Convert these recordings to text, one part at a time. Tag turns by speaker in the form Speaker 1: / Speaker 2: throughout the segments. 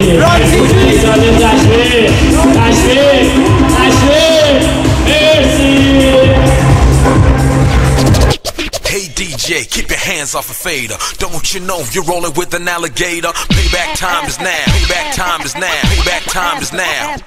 Speaker 1: Hey DJ, keep your hands off a fader. Don't you know you're rolling with an alligator? Payback time is now. Payback time is now. Payback time is now.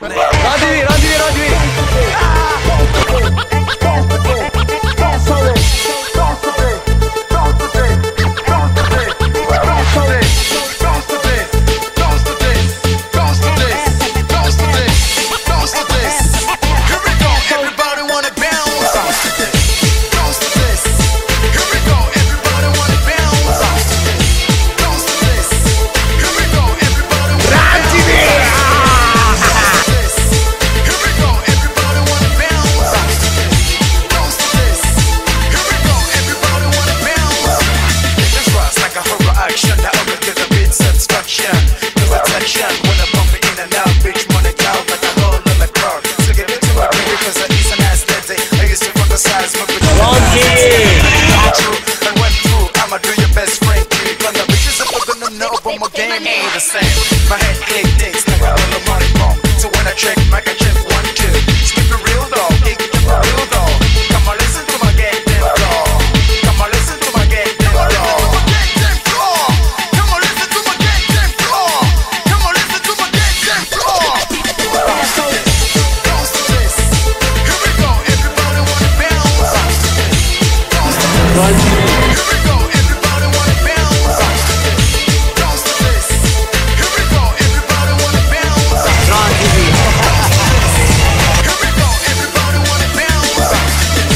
Speaker 1: My head click dicks, like a little money bone. So when I check, make a check 1, 2. Skip the real dog, kick the real dog. Come on, listen to my goddamn floor. Come on, listen to my goddamn floor. Come on, listen to my goddamn floor. Come on, listen to my goddamn floor. Bounce to this, bounce to this. Here we go, everybody wanna bounce. Bounce to this, bounce to this. Here we go, everybody wanna bounce. Bounce to this, bounce to this. Here we go, everybody wanna bounce. Bounce to this. Here we go, everybody wanna bounce. Bounce to this.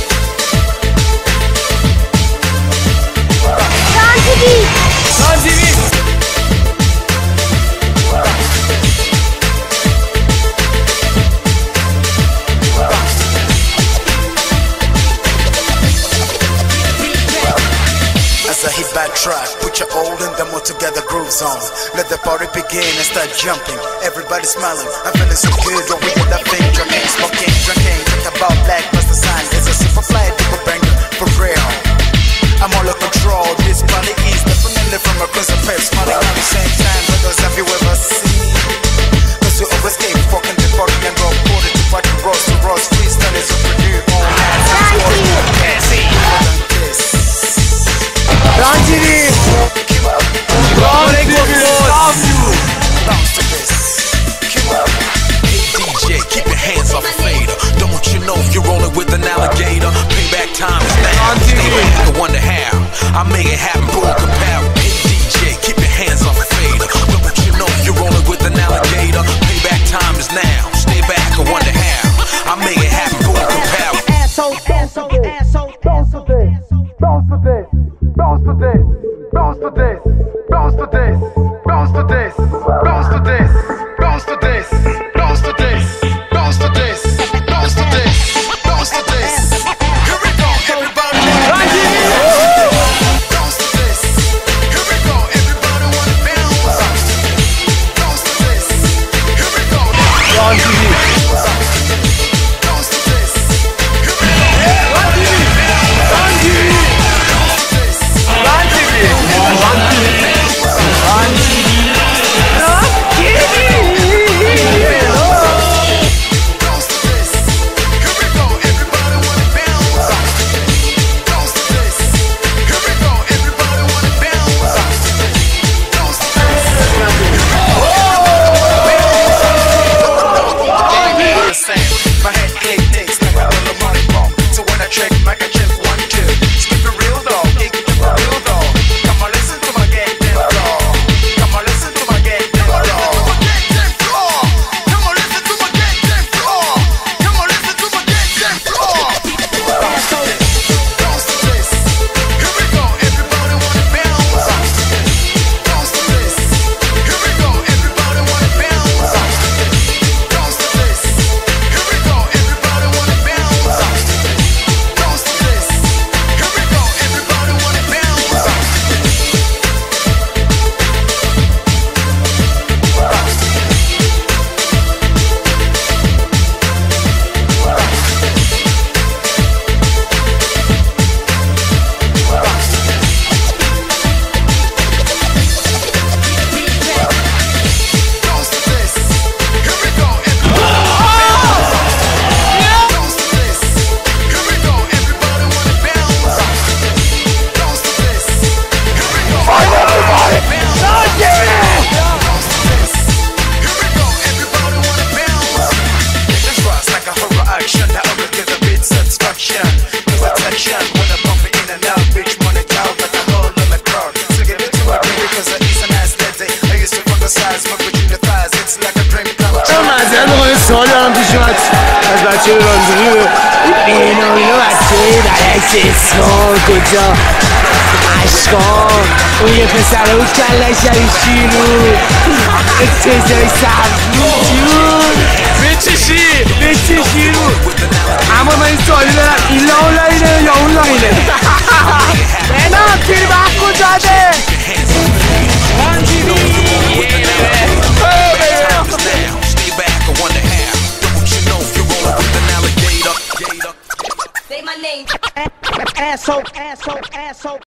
Speaker 1: As I hit that track, put your old and them all together grooves on. Let the party begin and start jumping. Everybody smiling, I'm feeling so good. When we get that thing, drinking, smoking, drinking. Think about black plus the sign. It's a super fly, people banger, for real. I'm all in control. This party is definitely from a cause of pep. Smiling at the same time, brothers, have you ever seen? Cause we always keep fucking the party and roll. Put it to party, roast to roast. Freestyle is super new. All night, Ranjini! Bounce to this. Hey DJ, keep your hands off a fader. Don't you know you're rolling with an alligator? Payback time is now. Stay back and wonder how I make it happen, boom, compare. Hey DJ, keep your hands off a fader. Don't you know you're rolling with an alligator? Payback time is now. Stay back and wonder how I make it happen, boom, compare.
Speaker 2: Asshole, asshole, asshole, bounce to this, bounce to this, bounce to this, bounce to this, bounce to this, bounce to this, bounce to this, bounce to this, bounce to this, bounce to this, bounce to this, bounce to this. Here we go, everybody.
Speaker 3: faccio il pieno, il mattina, esisto, 그저 아시고 우리 회사를 웃갈래시 시루 세상이 사무주 며칠시루 아무만 쏠려라 일로 올라이네 여 올라이네 내가 길 바꾸자 돼
Speaker 1: Say my name. Asshole.